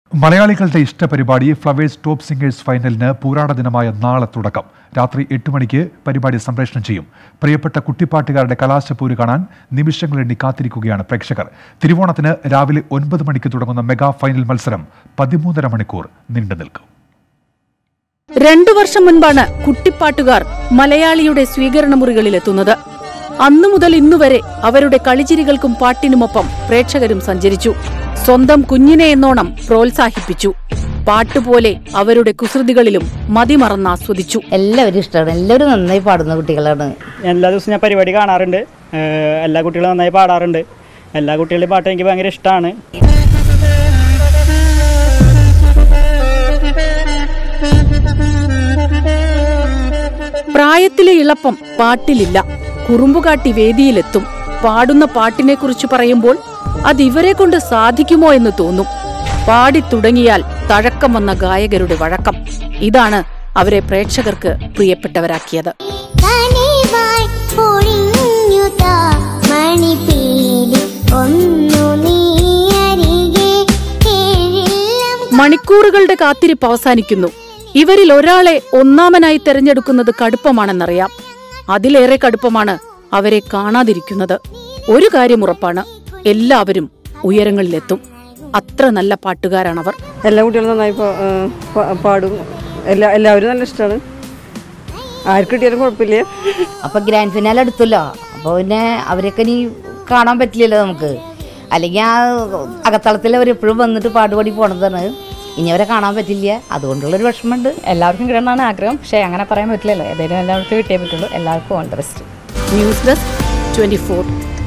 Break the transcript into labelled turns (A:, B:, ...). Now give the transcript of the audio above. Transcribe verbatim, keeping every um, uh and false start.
A: മലയാളികളുടെ ഇഷ്ട പരിപാടി ഫ്ലവേഴ്സ് ടോപ്പ് സിംഗേഴ്സ് ഫൈനലിന് പൂരാട ദിനമായ നാളെ തുടക്കം. രാത്രി എട്ട് മണിക്ക് പരിപാടി സംപ്രേഷണം ചെയ്യും. പ്രിയപ്പെട്ട കുട്ടിപ്പാട്ടുകാരുടെ കലാശപ്പൂര് കാണാൻ നിമിഷങ്ങളെണ്ണി കാത്തിരിക്കുകയാണ് പ്രേക്ഷകർ. തിരുവോണത്തിന് രാവിലെ ഒൻപത് മണിക്ക് തുടങ്ങുന്ന മെഗാ ഫൈനൽ മത്സരം പതിമൂന്നര മണിക്കൂർ നീണ്ടു നിൽക്കും.
B: രണ്ടു വർഷം മുൻപാണ് കുട്ടിപ്പാട്ടുകാർ മലയാളിയുടെ സ്വീകരണ മുറികളിലെത്തുന്നത്. അന്നു മുതൽ ഇന്നുവരെ അവരുടെ കളിച്ചിരികൾക്കും പാട്ടിനുമൊപ്പം പ്രേക്ഷകരും സഞ്ചരിച്ചു. സ്വന്തം കുഞ്ഞിനെ എന്നോണം പ്രോത്സാഹിപ്പിച്ചു. പാട്ടുപോലെ അവരുടെ കുസൃതികളിലും മതിമറന്ന് ആസ്വദിച്ചു.
C: എല്ലാവരും ഇഷ്ടമാണ്. എല്ലാവരും നന്നായി പാടുന്ന കുട്ടികളാണ്.
D: എല്ലാ ദിവസവും ഞാൻ പരിപാടി കാണാറുണ്ട്. എല്ലാ കുട്ടികളും നന്നായി പാടാറുണ്ട്. എല്ലാ കുട്ടികളുടെയും പാട്ട് എനിക്ക് ഭയങ്കര ഇഷ്ടമാണ്.
B: പ്രായത്തിലെ ഇളപ്പം പാട്ടിലില്ല. കുറുമ്പുകാട്ടി വേദിയിലെത്തും. പാടുന്ന പാട്ടിനെക്കുറിച്ച് പറയുമ്പോൾ അതിവരെ കൊണ്ട് സാധിക്കുമോ എന്ന് തോന്നും. പാടിത്തുടങ്ങിയാൽ തഴക്കം വന്ന ഗായകരുടെ വഴക്കം. ഇതാണ് അവരെ പ്രേക്ഷകർക്ക് പ്രിയപ്പെട്ടവരാക്കിയത്. മണിക്കൂറുകളുടെ കാത്തിരിപ്പ് അവസാനിക്കുന്നു. ഇവരിൽ ഒരാളെ ഒന്നാമനായി തെരഞ്ഞെടുക്കുന്നത് കടുപ്പമാണെന്നറിയാം. അതിലേറെ കടുപ്പമാണ് അവരെ കാണാതിരിക്കുന്നത്. ഒരു കാര്യം ഉറപ്പാണ്, എല്ലാവരും ഉയരങ്ങളിലെത്തും. അത്ര നല്ല പാട്ടുകാരാണവർ.
E: എല്ലാ കുട്ടികളും നന്നായി പാടും. എല്ലാ എല്ലാവരും നല്ല ഇഷ്ടമാണ്. ആർക്ക് കിട്ടിയാലും കുഴപ്പമില്ല.
C: അപ്പൊ ഗ്രാൻഡ് ഫിനാലെ എടുത്തല്ലോ. അപ്പൊ പിന്നെ അവരൊക്കെ ഇനി കാണാൻ പറ്റില്ലല്ലോ നമുക്ക്. അല്ലെങ്കിൽ ആ അകത്തളത്തിൽ അവരെപ്പോഴും വന്നിട്ട് പാടുപാടി പോണതാണ്. ഇനി അവരെ കാണാൻ പറ്റില്ല. അതുകൊണ്ടുള്ളൊരു വിഷമമുണ്ട്.
F: എല്ലാവർക്കും കിട്ടണമെന്നാണ് ആഗ്രഹം. പക്ഷേ അങ്ങനെ പറയാൻ പറ്റില്ലല്ലോ. ഏതായാലും എല്ലാവർക്കും കിട്ടിയേ പറ്റുള്ളൂ. എല്ലാവർക്കും all the best.
B: News desk twenty four.